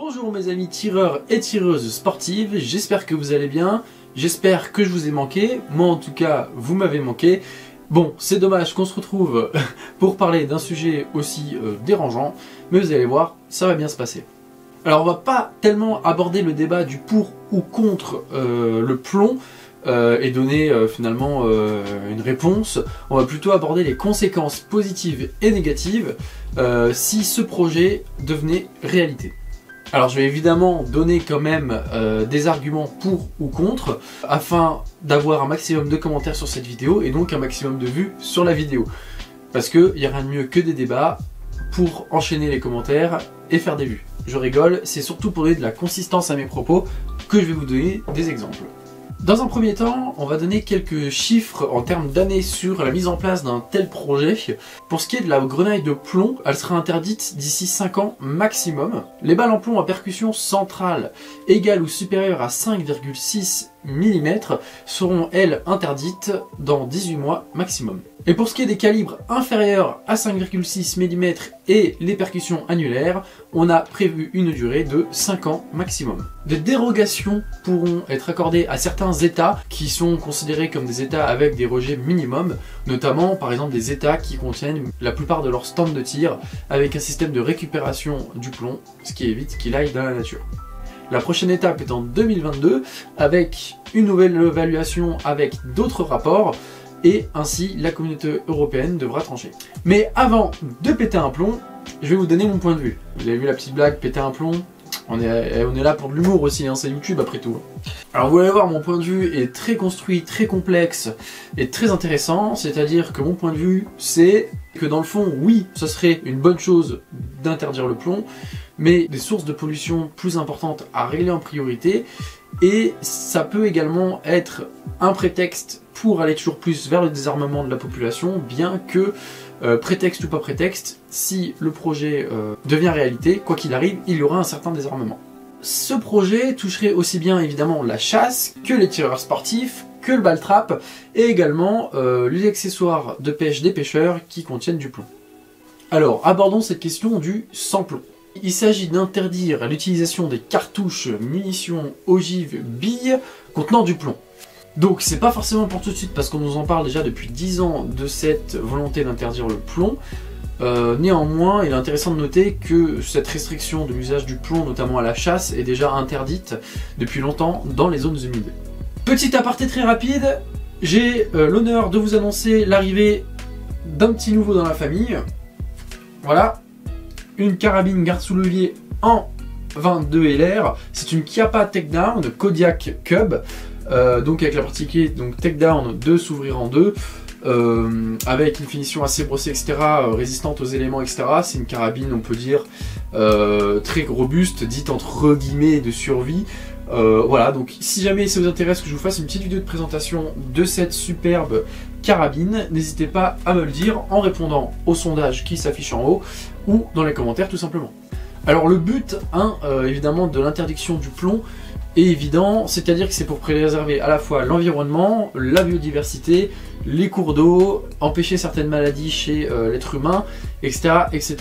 Bonjour mes amis tireurs et tireuses sportives, j'espère que vous allez bien, j'espère que je vous ai manqué, moi en tout cas vous m'avez manqué. Bon, c'est dommage qu'on se retrouve pour parler d'un sujet aussi dérangeant, mais vous allez voir, ça va bien se passer. Alors on va pas tellement aborder le débat du pour ou contre le plomb et donner finalement une réponse. On va plutôt aborder les conséquences positives et négatives si ce projet devenait réalité. Alors je vais évidemment donner quand même des arguments pour ou contre afin d'avoir un maximum de commentaires sur cette vidéo et donc un maximum de vues sur la vidéo. Parce qu'il n'y a rien de mieux que des débats pour enchaîner les commentaires et faire des vues. Je rigole, c'est surtout pour donner de la consistance à mes propos que je vais vous donner des exemples. Dans un premier temps, on va donner quelques chiffres en termes d'années sur la mise en place d'un tel projet. Pour ce qui est de la grenaille de plomb, elle sera interdite d'ici 5 ans maximum. Les balles en plomb à percussion centrale égale ou supérieure à 5,6 mm seront elles interdites dans 18 mois maximum. Et pour ce qui est des calibres inférieurs à 5,6 mm et les percussions annulaires, on a prévu une durée de 5 ans maximum. Des dérogations pourront être accordées à certains États qui sont considérés comme des États avec des rejets minimum, notamment par exemple des États qui contiennent la plupart de leurs stands de tir avec un système de récupération du plomb, ce qui évite qu'il aille dans la nature. La prochaine étape est en 2022 avec une nouvelle évaluation avec d'autres rapports et ainsi la communauté européenne devra trancher. Mais avant de péter un plomb, je vais vous donner mon point de vue. Vous avez vu la petite blague, péter un plomb? On est là pour de l'humour aussi, hein, c'est YouTube après tout. Alors vous allez voir, mon point de vue est très construit, très complexe et très intéressant, c'est-à-dire que mon point de vue c'est que dans le fond, oui, ce serait une bonne chose d'interdire le plomb, mais des sources de pollution plus importantes à régler en priorité, et ça peut également être un prétexte pour aller toujours plus vers le désarmement de la population, bien que, prétexte ou pas prétexte, si le projet devient réalité, quoi qu'il arrive, il y aura un certain désarmement. Ce projet toucherait aussi bien évidemment la chasse, que les tireurs sportifs, que le ball-trap, et également les accessoires de pêche des pêcheurs qui contiennent du plomb. Alors, abordons cette question du sans plomb. Il s'agit d'interdire l'utilisation des cartouches, munitions, ogives, billes contenant du plomb. Donc c'est pas forcément pour tout de suite parce qu'on nous en parle déjà depuis 10 ans de cette volonté d'interdire le plomb. Néanmoins, il est intéressant de noter que cette restriction de l'usage du plomb, notamment à la chasse, est déjà interdite depuis longtemps dans les zones humides. Petit aparté très rapide, j'ai l'honneur de vous annoncer l'arrivée d'un petit nouveau dans la famille. Voilà, une carabine garde-sous-levier en 22 LR, c'est une Chiappa Takedown Kodiak Cub, donc avec la particularité donc Takedown de s'ouvrir en deux, avec une finition assez brossée, etc., résistante aux éléments, etc. C'est une carabine, on peut dire, très robuste, dite entre guillemets de survie. Voilà, donc si jamais ça vous intéresse que je vous fasse une petite vidéo de présentation de cette superbe carabine, n'hésitez pas à me le dire en répondant au sondage qui s'affiche en haut ou dans les commentaires tout simplement. Alors le but, évidemment, de l'interdiction du plomb est évident, c'est-à-dire que c'est pour préserver à la fois l'environnement, la biodiversité, les cours d'eau, empêcher certaines maladies chez l'être humain, etc. etc.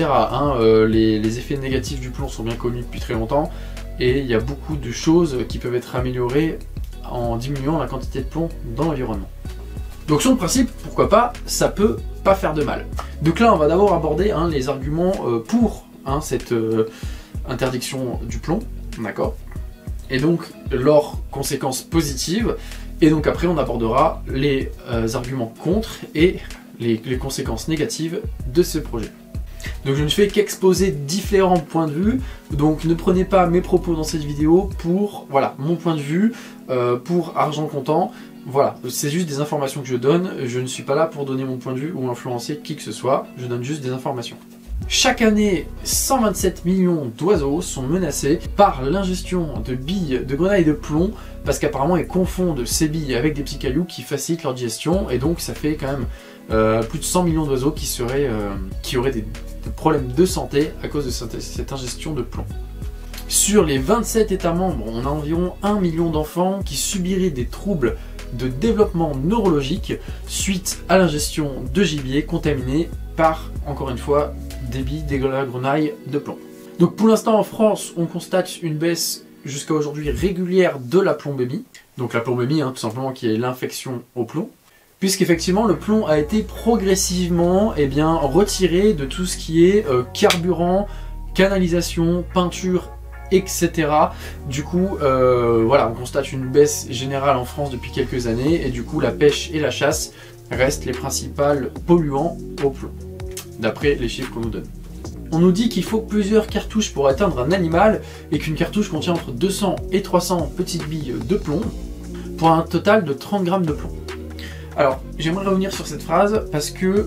Les effets négatifs du plomb sont bien connus depuis très longtemps et il y a beaucoup de choses qui peuvent être améliorées en diminuant la quantité de plomb dans l'environnement. Donc sur le principe, pourquoi pas, ça peut pas faire de mal. Donc là on va d'abord aborder les arguments pour cette interdiction du plomb, d'accord, et donc leurs conséquences positives, et donc après on abordera les arguments contre et les conséquences négatives de ce projet. Donc je ne fais qu'exposer différents points de vue, donc ne prenez pas mes propos dans cette vidéo pour, voilà, mon point de vue, pour argent comptant. Voilà, c'est juste des informations que je donne, je ne suis pas là pour donner mon point de vue ou influencer qui que ce soit, je donne juste des informations. Chaque année, 127 millions d'oiseaux sont menacés par l'ingestion de billes de grenaille de plomb parce qu'apparemment ils confondent ces billes avec des petits cailloux qui facilitent leur digestion et donc ça fait quand même plus de 100 millions d'oiseaux qui auraient des problèmes de santé à cause de cette ingestion de plomb. Sur les 27 États membres, on a environ 1 million d'enfants qui subiraient des troubles de développement neurologique suite à l'ingestion de gibier contaminé par, encore une fois, des billes de grenaille de plomb. Donc pour l'instant en France, on constate une baisse jusqu'à aujourd'hui régulière de la plombémie. Donc la plombémie, tout simplement, qui est l'infection au plomb. Puisqu'effectivement le plomb a été progressivement retiré de tout ce qui est carburant, canalisation, peinture, etc. Du coup, voilà, on constate une baisse générale en France depuis quelques années, et du coup la pêche et la chasse restent les principaux polluants au plomb, d'après les chiffres qu'on nous donne. On nous dit qu'il faut plusieurs cartouches pour atteindre un animal, et qu'une cartouche contient entre 200 et 300 petites billes de plomb, pour un total de 30 grammes de plomb. Alors, j'aimerais revenir sur cette phrase, parce que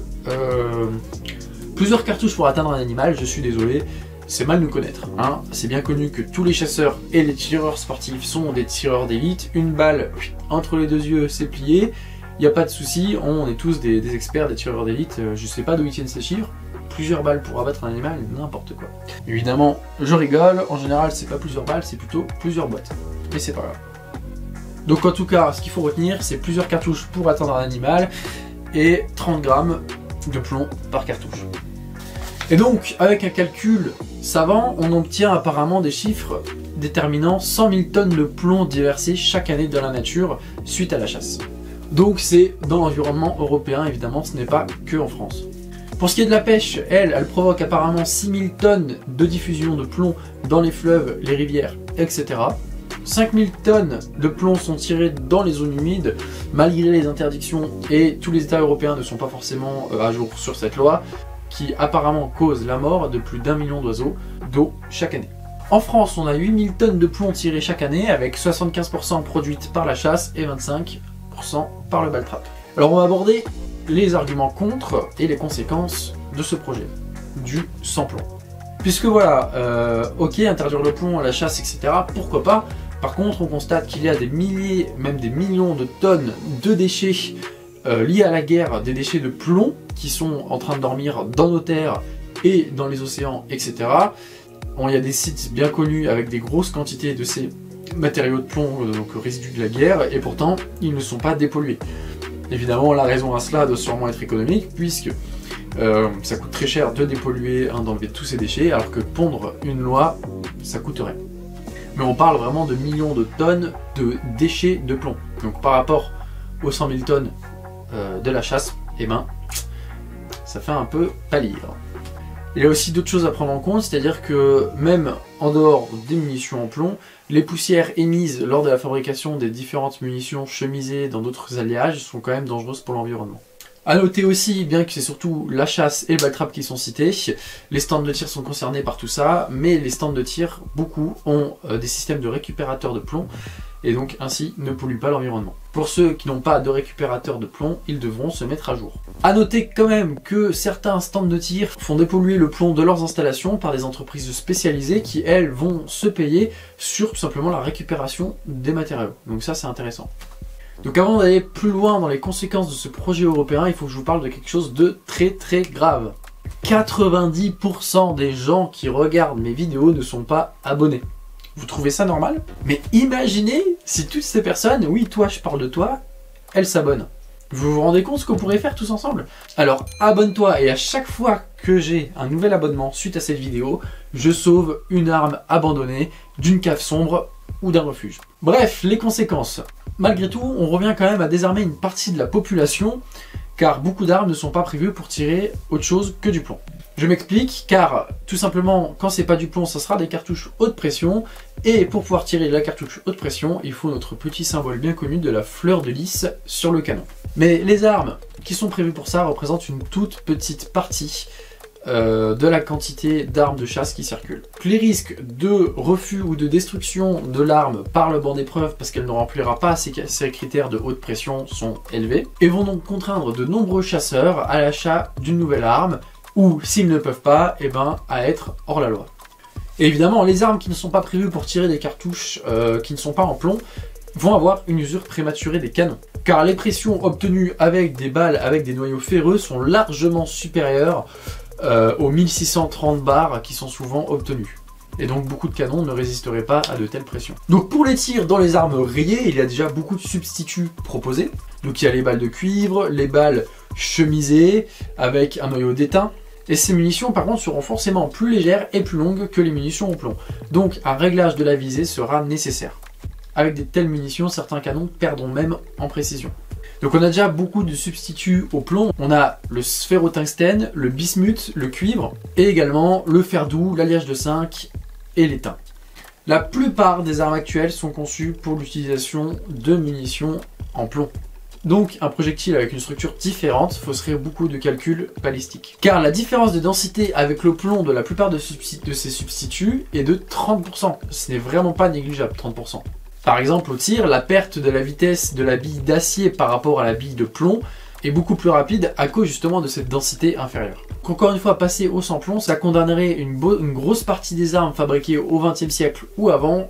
plusieurs cartouches pour atteindre un animal, je suis désolé, c'est mal nous connaître. C'est bien connu que tous les chasseurs et les tireurs sportifs sont des tireurs d'élite. Une balle entre les deux yeux, c'est plié, il n'y a pas de souci, on est tous des experts, des tireurs d'élite. Je sais pas d'où ils tiennent ces chiffres. Plusieurs balles pour abattre un animal, n'importe quoi. Évidemment, je rigole, en général c'est pas plusieurs balles, c'est plutôt plusieurs boîtes. Mais c'est pas grave. Donc en tout cas, ce qu'il faut retenir, c'est plusieurs cartouches pour atteindre un animal et 30 grammes de plomb par cartouche. Et donc, avec un calcul savant, on obtient apparemment des chiffres déterminant 100 000 tonnes de plomb déversées chaque année dans la nature suite à la chasse. Donc c'est dans l'environnement européen, évidemment, ce n'est pas que en France. Pour ce qui est de la pêche, elle provoque apparemment 6 000 tonnes de diffusion de plomb dans les fleuves, les rivières, etc. 5 000 tonnes de plomb sont tirées dans les zones humides, malgré les interdictions, et tous les États européens ne sont pas forcément à jour sur cette loi, qui apparemment cause la mort de plus d'1 million d'oiseaux d'eau chaque année. En France, on a 8 000 tonnes de plomb tirées chaque année, avec 75% produites par la chasse et 25% par le ball trap. Alors on va aborder les arguments contre et les conséquences de ce projet, du sans plomb. Puisque voilà, ok, interdire le plomb, la chasse, etc., pourquoi pas. Par contre, on constate qu'il y a des milliers, même des millions de tonnes de déchets liés à la guerre, des déchets de plomb qui sont en train de dormir dans nos terres et dans les océans, etc. Bon, il y a des sites bien connus avec des grosses quantités de ces matériaux de plomb, donc résidus de la guerre, et pourtant ils ne sont pas dépollués. Évidemment, la raison à cela doit sûrement être économique, puisque ça coûte très cher de dépolluer, d'enlever tous ces déchets, alors que pondre une loi, ça coûte rien. Mais on parle vraiment de millions de tonnes de déchets de plomb. Donc par rapport aux 100 000 tonnes de la chasse, ça fait un peu pâlir. Il y a aussi d'autres choses à prendre en compte, c'est-à-dire que même en dehors des munitions en plomb, les poussières émises lors de la fabrication des différentes munitions chemisées dans d'autres alliages sont quand même dangereuses pour l'environnement. A noter aussi, bien que c'est surtout la chasse et le ball trap qui sont cités, les stands de tir sont concernés par tout ça, mais les stands de tir, beaucoup, ont des systèmes de récupérateurs de plomb, et donc ainsi ne polluent pas l'environnement. Pour ceux qui n'ont pas de récupérateur de plomb, ils devront se mettre à jour. A noter quand même que certains stands de tir font dépolluer le plomb de leurs installations par des entreprises spécialisées qui, elles, vont se payer sur tout simplement la récupération des matériaux. Donc ça, c'est intéressant. Donc avant d'aller plus loin dans les conséquences de ce projet européen, il faut que je vous parle de quelque chose de très très grave. 90% des gens qui regardent mes vidéos ne sont pas abonnés. Vous trouvez ça normal? Mais imaginez si toutes ces personnes, oui toi je parle de toi, elles s'abonnent. Vous vous rendez compte ce qu'on pourrait faire tous ensemble? Alors abonne-toi, et à chaque fois que j'ai un nouvel abonnement suite à cette vidéo, je sauve une arme abandonnée d'une cave sombre ou d'un refuge. Bref, les conséquences. Malgré tout, on revient quand même à désarmer une partie de la population, car beaucoup d'armes ne sont pas prévues pour tirer autre chose que du plomb. Je m'explique, car tout simplement, quand c'est pas du plomb, ça sera des cartouches haute pression, et pour pouvoir tirer la cartouche haute pression, il faut notre petit symbole bien connu de la fleur de lys sur le canon. Mais les armes qui sont prévues pour ça représentent une toute petite partie de la quantité d'armes de chasse qui circulent. Les risques de refus ou de destruction de l'arme par le banc d'épreuve, parce qu'elle ne remplira pas ces critères de haute pression, sont élevés, et vont donc contraindre de nombreux chasseurs à l'achat d'une nouvelle arme, ou s'ils ne peuvent pas, à être hors la loi. Et évidemment, les armes qui ne sont pas prévues pour tirer des cartouches qui ne sont pas en plomb vont avoir une usure prématurée des canons. Car les pressions obtenues avec des balles avec des noyaux ferreux sont largement supérieures aux 1630 bars qui sont souvent obtenus. Et donc beaucoup de canons ne résisteraient pas à de telles pressions. Donc pour les tirs dans les armes rayées, il y a déjà beaucoup de substituts proposés. Donc il y a les balles de cuivre, les balles chemisées avec un noyau d'étain, Et ces munitions par contre seront forcément plus légères et plus longues que les munitions au plomb. Donc un réglage de la visée sera nécessaire. Avec de telles munitions, certains canons perdront même en précision. Donc on a déjà beaucoup de substituts au plomb. On a le sphérotungstène, le bismuth, le cuivre et également le fer doux, l'alliage de zinc et l'étain. La plupart des armes actuelles sont conçues pour l'utilisation de munitions en plomb. Donc un projectile avec une structure différente fausserait beaucoup de calculs balistiques. Car la différence de densité avec le plomb de la plupart de ces substituts est de 30%. Ce n'est vraiment pas négligeable, 30%. Par exemple au tir, la perte de la vitesse de la bille d'acier par rapport à la bille de plomb est beaucoup plus rapide à cause justement de cette densité inférieure. Donc, encore une fois, passer au sans-plomb, ça condamnerait une grosse partie des armes fabriquées au XXe siècle ou avant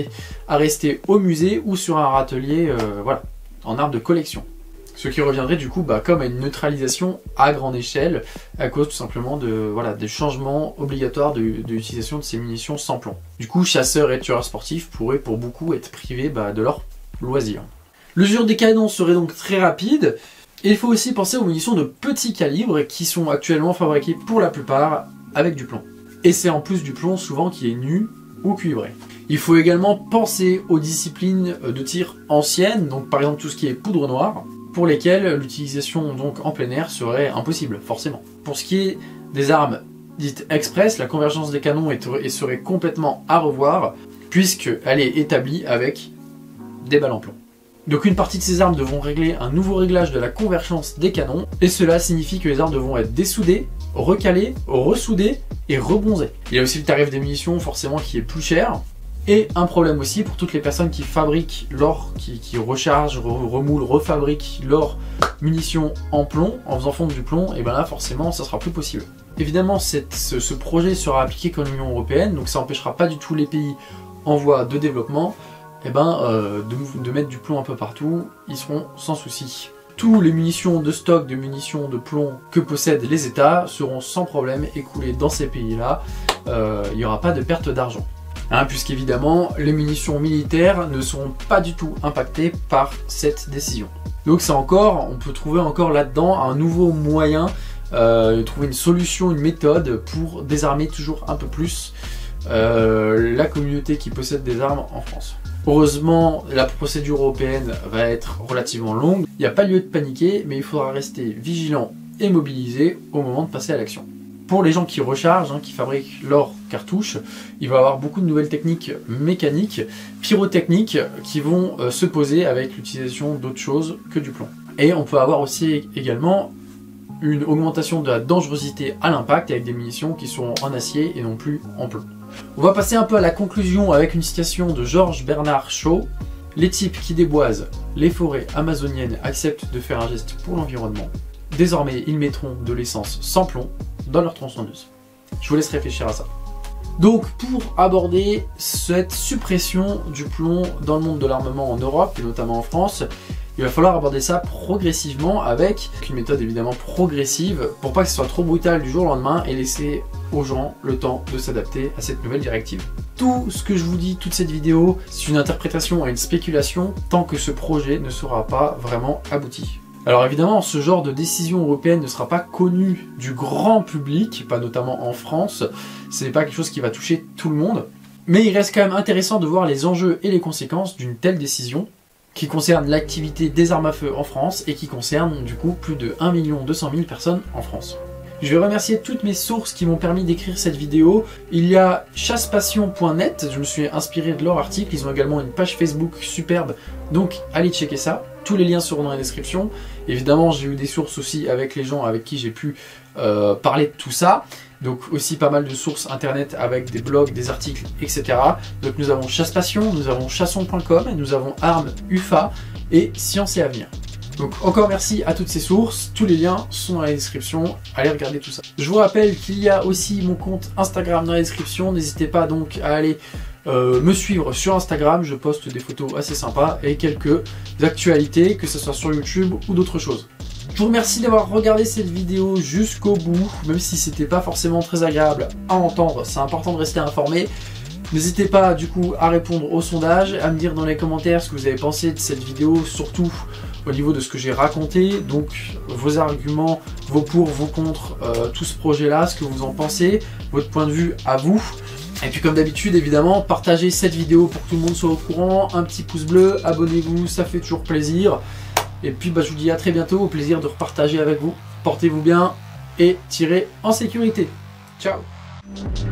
à rester au musée ou sur un râtelier voilà, en armes de collection. Ce qui reviendrait du coup comme à une neutralisation à grande échelle à cause tout simplement des changements obligatoires de l'utilisation de ces munitions sans plomb. Du coup, chasseurs et tueurs sportifs pourraient pour beaucoup être privés de leur loisir. L'usure des canons serait donc très rapide. Et il faut aussi penser aux munitions de petit calibre qui sont actuellement fabriquées pour la plupart avec du plomb. Et c'est en plus du plomb souvent qui est nu ou cuivré. Il faut également penser aux disciplines de tir anciennes, donc par exemple tout ce qui est poudre noire, pour lesquelles l'utilisation donc en plein air serait impossible, forcément. Pour ce qui est des armes dites express, la convergence des canons serait complètement à revoir, puisqu'elle est établie avec des balles en plomb. Donc une partie de ces armes devront régler un nouveau réglage de la convergence des canons, et cela signifie que les armes devront être dessoudées, recalées, ressoudées et rebronzées. Il y a aussi le tarif des munitions forcément qui est plus cher, et un problème aussi pour toutes les personnes qui fabriquent leur, qui rechargent, remoulent, refabriquent leurs munitions en plomb, en faisant fondre du plomb, et bien là forcément ça sera plus possible. Évidemment ce projet sera appliqué qu'en Union Européenne, donc ça n'empêchera pas du tout les pays en voie de développement de mettre du plomb un peu partout, ils seront sans souci. Tous les munitions de stock de munitions de plomb que possèdent les États seront sans problème écoulées dans ces pays-là, il n'y aura pas de perte d'argent. Puisqu'évidemment, les munitions militaires ne seront pas du tout impactées par cette décision. Donc on peut trouver encore là-dedans un nouveau moyen, trouver une solution, une méthode pour désarmer toujours un peu plus la communauté qui possède des armes en France. Heureusement, la procédure européenne va être relativement longue. Il n'y a pas lieu de paniquer, mais il faudra rester vigilant et mobilisé au moment de passer à l'action. Pour les gens qui rechargent, qui fabriquent leurs cartouches, il va y avoir beaucoup de nouvelles techniques mécaniques, pyrotechniques, qui vont se poser avec l'utilisation d'autres choses que du plomb. Et on peut avoir aussi également une augmentation de la dangerosité à l'impact avec des munitions qui seront en acier et non plus en plomb. On va passer un peu à la conclusion avec une citation de George Bernard Shaw. Les types qui déboisent les forêts amazoniennes acceptent de faire un geste pour l'environnement. Désormais, ils mettront de l'essence sans plomb dans leur tronçonneuse. Je vous laisse réfléchir à ça. Donc, pour aborder cette suppression du plomb dans le monde de l'armement en Europe, et notamment en France, il va falloir aborder ça progressivement avec une méthode évidemment progressive pour pas que ce soit trop brutal du jour au lendemain et laisser aux gens le temps de s'adapter à cette nouvelle directive. Tout ce que je vous dis, toute cette vidéo, c'est une interprétation et une spéculation tant que ce projet ne sera pas vraiment abouti. Alors évidemment, ce genre de décision européenne ne sera pas connu du grand public, pas notamment en France, ce n'est pas quelque chose qui va toucher tout le monde, mais il reste quand même intéressant de voir les enjeux et les conséquences d'une telle décision qui concerne l'activité des armes à feu en France et qui concerne du coup plus de 1 200 000 personnes en France. Je vais remercier toutes mes sources qui m'ont permis d'écrire cette vidéo. Il y a chassepassion.net, je me suis inspiré de leur article, ils ont également une page Facebook superbe, donc allez checker ça. Tous les liens seront dans la description. Évidemment, j'ai eu des sources aussi avec les gens avec qui j'ai pu parler de tout ça. Donc aussi pas mal de sources internet avec des blogs, des articles, etc. Donc nous avons Chasse Passion, nous avons chasson.com, nous avons Armes UFA et Science et Avenir. Donc encore merci à toutes ces sources, tous les liens sont dans la description, allez regarder tout ça. Je vous rappelle qu'il y a aussi mon compte Instagram dans la description, n'hésitez pas donc à aller me suivre sur Instagram, je poste des photos assez sympas et quelques actualités, que ce soit sur YouTube ou d'autres choses. Je vous remercie d'avoir regardé cette vidéo jusqu'au bout, même si c'était pas forcément très agréable à entendre, c'est important de rester informé. N'hésitez pas du coup à répondre au sondage, à me dire dans les commentaires ce que vous avez pensé de cette vidéo, surtout au niveau de ce que j'ai raconté, donc vos arguments, vos pour, vos contre, tout ce projet-là, ce que vous en pensez, votre point de vue à vous. Et puis comme d'habitude, évidemment, partagez cette vidéo pour que tout le monde soit au courant, un petit pouce bleu, abonnez-vous, ça fait toujours plaisir. Et puis je vous dis à très bientôt, au plaisir de repartager avec vous. Portez-vous bien et tirez en sécurité. Ciao!